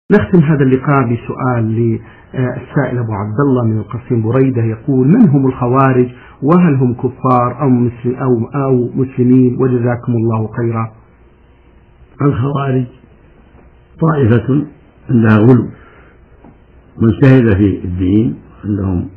نختم هذا اللقاء بسؤال للسائل أبو عبد الله من القصيم بريدة، يقول: من هم الخوارج، وهل هم كفار أو مسلمين، وجزاكم الله خيرا. الخوارج طائفة عندها غلو، مجتهدة في الدين، عندهم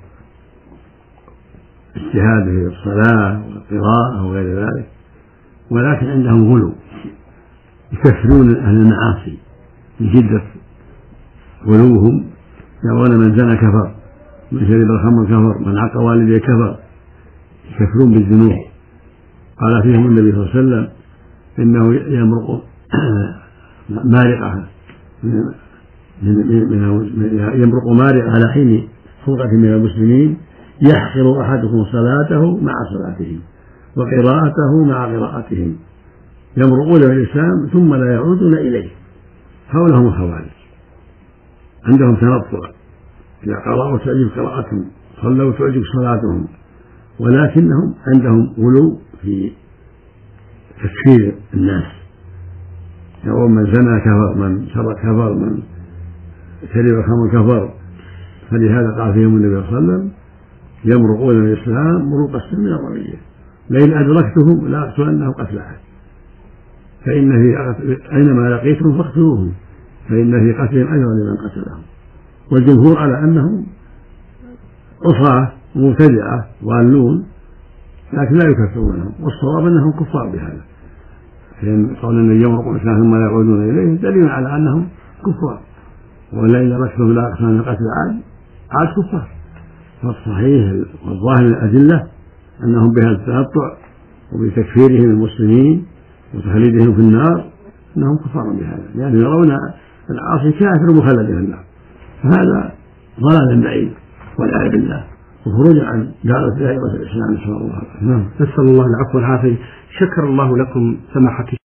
اجتهاد في الصلاة والقراءة وغير ذلك، ولكن عندهم غلو، يكفرون أهل المعاصي من شدة غلوهم، يرون من زنى كفر، من شرب الخمر كفر، من عق والديه كفر، يكفرون بالذنوب. قال فيهم النبي صلى الله عليه وسلم إنه يمرق مارقة يمرق مارقة على حين فرقة من المسلمين، يحقر أحدكم صلاته مع صلاتهم وقراءته مع قراءتهم، يمرقون بالإسلام ثم لا يعودون إليه. هؤلاء هم الخوارج، عندهم تنطع، إذا قرأوا تعجب قراءتهم، صلوا تعجب صلاتهم، ولكنهم عندهم غلو في تكفير الناس، يقول من زنى كفر، من سرق كفر، من شرب الخمر كفر. فلهذا قال فيهم النبي صلى الله عليه وسلم يمرقون من الإسلام مروق السم من الرمية، لئن أدركتهم لأقتلنهم قتل أحد، فإن أينما لقيتهم فاقتلوهم، فإن في قتلهم أجرا لمن قتلهم. والجمهور على أنهم عصاة مبتدعة ضالون، لكن لا يكفرونهم، والصواب أنهم كفار بهذا، لأن قول النبي يمرقون الإسلام ثم لا يعودون إليه دليل على أنهم كفار، ولئن أدركتهم لأقتلنهم قتل عاد كفار. فالصحيح والظاهر من الأدلة أنهم بهذا التنطع وبتكفيرهم المسلمين وتخليدهم في النار أنهم كفار بهذا، لأنهم يرون العاصي كافر مخلد في النار، فهذا ضلال بعيد والعياذ بالله، وخروج عن دائرة الإسلام. نسأل الله العفو والعافية. شكر الله لكم سماحة